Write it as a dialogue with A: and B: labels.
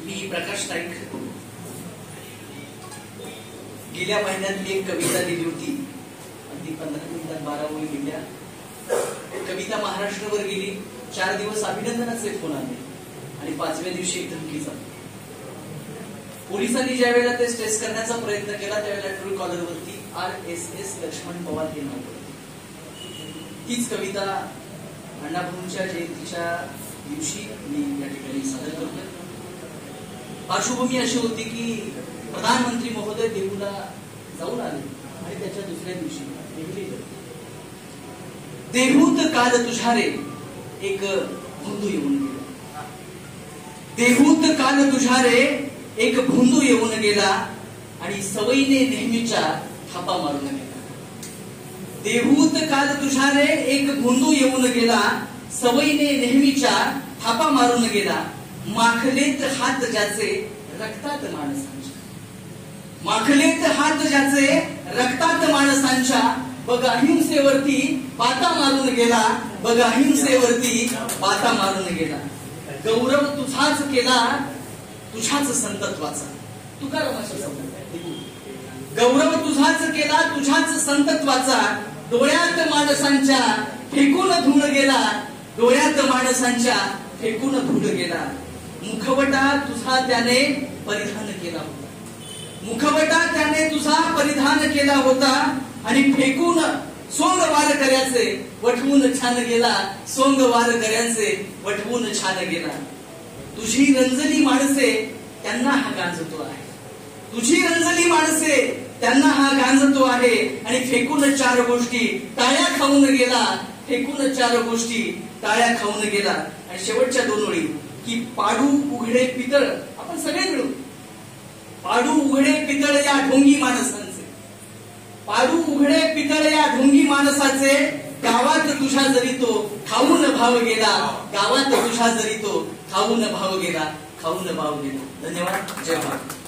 A: मी प्रकाश नाईक गेल्या महिन्यात एक कविता लिहिली होती. अगदी 15 मिनिटात 12 ओळी लिहिल्या. कविता महाराष्ट्रभर गेली. 4 दिवस अभिनंदनाचे फोन आले आणि 5व्या दिवशी एक धमकीचा. पोलिसांनी ज्या वेळेला ते स्ट्रेस करण्याचा प्रयत्न केला त्यावेळेला ट्रू कॉलर वरती RSS लक्ष्मण पवार हे नाव होते. तीच कविता अण्णाभाऊंच्या जयंतीच्या दिवशी मी या ठिकाणी सादर करतोय. पार्श्वभूमी अशी होती की प्रधानमंत्री महोदय देहूला जाऊन आले आणि त्याच्या दुसऱ्या दिवशी देहूत काल तुझ्या रे एक भोंदू येऊन गेला. देहूत काल तुझ्या रे एक भोंदू येऊन गेला आणि सवयीने नेहमीच्या थापा मारून गेला. देहूत काल तुझ्या रे एक भोंदू येऊन गेला, सवयीने नेहमीच्या थापा मारून गेला. माखलेत हात ज्याचे रक्तात माणसांच्या, माखलेत हात ज्याचे रक्तात माणसांच्या, बघ अहिंसेवरती बाता मारून गेला, बघ अहिंसेवरती बाता मारून गेला. गौरव तुझाच केला तुझ्याच संतत्वाचा. तुकारामाचा शब्द आहे. गौरव तुझाच केला तुझ्याच संतत्वाचा, डोळ्यात माणसांच्या फेकून धूळ गेला, डोळ्यात माणसांच्या फेकून धूळ गेला. मुखवटा तुझा त्याने परिधान केला होता, मुखवटा त्याने तुझा परिधान केला होता आणि फेकून सोंग वार करायचे वठवून छान गेला, सोंग वार करायचे वठवून छान गेला. तुझी रंजली माणसे त्यांना हा गांजतो आहे, तुझी रंजली माणसे त्यांना हा गांजतो आहे. आणि फेकून 4 गोष्टी टाळ्या खाऊन गेला, फेकून 4 गोष्टी टाळ्या खाऊन गेला. आणि शेवटच्या 2 ओळी की पाडू उघडे पितळ, आपण सगळे मिळून पाडू उघडे पितळ या ढोंगी माणसांचे, पाडू उघडे पितळ या ढोंगी माणसाचे. गावात तुझ्या जरी तो खाऊन भाव गेला, गावात तुझ्या जरी तो खाऊन भाव गेला, खाऊन भाव गेला. धन्यवाद. जय भारत.